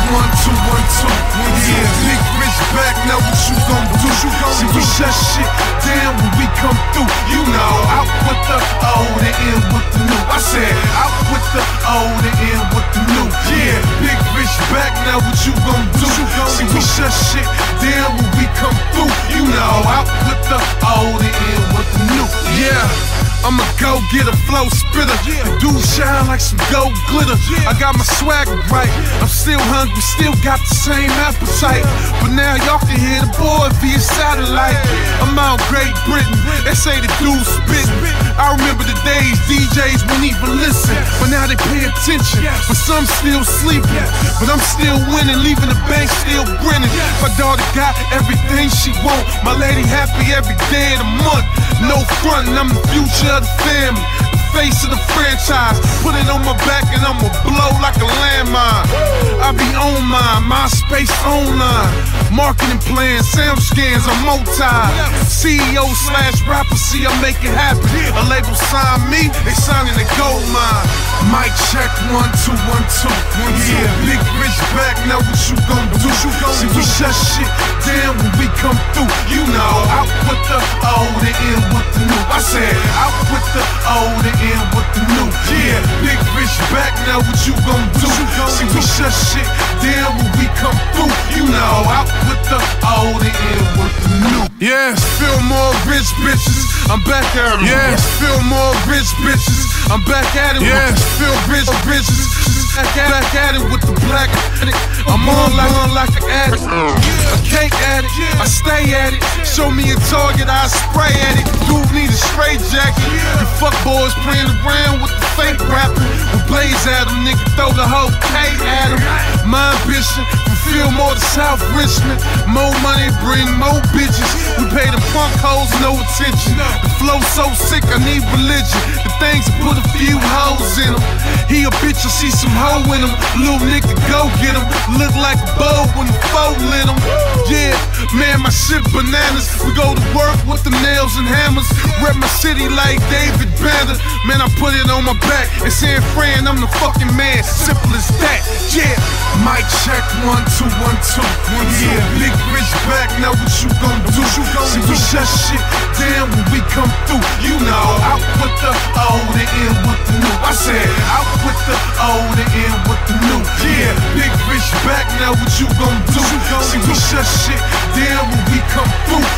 1, 2, 1, 2. Yeah, big rich back, now what you gon' do? See, we shut shit down when we come through. You know, out with the old and in with the new. I said, out with the old and in with the new. Yeah, big rich back, now what you gon' do? See, we shut shit down when we come through. You know, out with the old and in with the new. Yeah. I'ma go get a flow spitter. The dude shine like some gold glitter. I got my swag right. I'm still hungry, still got the same appetite. But now y'all can hear the boy via satellite. I'm out Great Britain. They say the dude spittin'. I remember the days DJs wouldn't even listen, but now they pay attention. But some still sleeping, but I'm still winning, leaving the bank still grinning. My daughter got everything she want. My lady happy every day of the month. No frontin', I'm the future of the family, the face of the franchise. Put it on my back and I'ma blow like a landmine. I be on mine, MySpace online. Marketing plans, sound scans, I'm multi. CEO/rapper, see I make it happen. A label sign me, they signing the gold mine. Mic check 1, 2, 1, 2. Yeah, big rich back, now what you gon' do? See, we shut shit down when we come through. You know, out with the old and in with the new. I said, out with the old and in with the new. Yeah, big rich back, now what you gon' do? See, we shut shit down when we come through. You know, out with the old and in with the new. Yes, feel more rich bitches, I'm back at it. Yes, feel more rich bitches, I'm back at it. Yes, feel rich bitches, back at it with the black. I'm on like an addict, a cake addict, I stay at it. Show me a target, I spray at it. Dude need a straight jacket. The fuck boys playing around with the fake rapping. We blaze at them, nigga, throw the whole K at them. My ambition, fulfill more to South Richmond. More money, bring more bitches. We pay them punk hoes no attention. The flow so sick, I need religion. The things that put a few hoes in them. He a bitch, I see some hoe in him. Little nigga, go get him. Look like a bow when the foe lit him. Yeah, man, my shit bananas. We go to work with the nails and hammers. Rep my city like David Banner. Man, I put it on my back. And saying, friend, I'm the fucking man. Simple as that, yeah. Mic check 1, 2, 1, 2. Yeah, big rich back, now what you gon' do? See, we shut shit down when we come through. You know, out with the old and in with the new. I said, out with the old and in with the new. Yeah, big rich back, now what you gon' do? See, we shut shit down when we come through.